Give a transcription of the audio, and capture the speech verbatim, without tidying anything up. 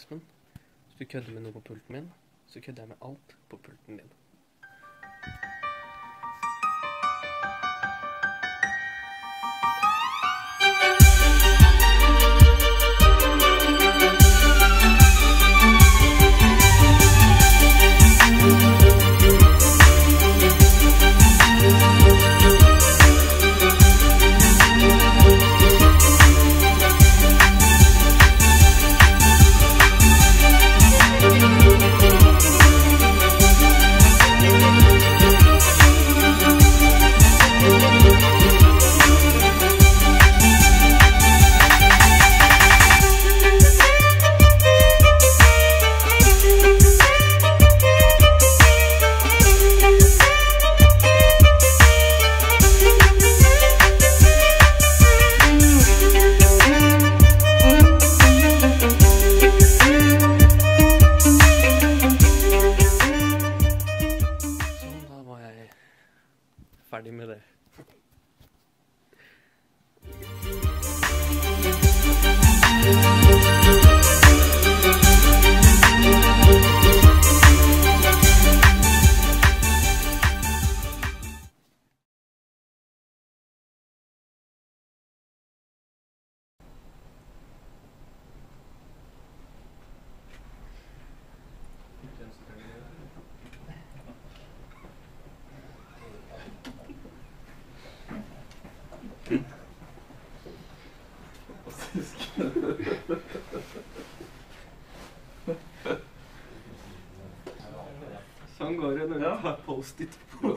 Espen. Hvis du kødder med noe på pulten min, så kødder jeg med alt på pulten din. Ferdig med det. Sånn går det når du tar post-it på.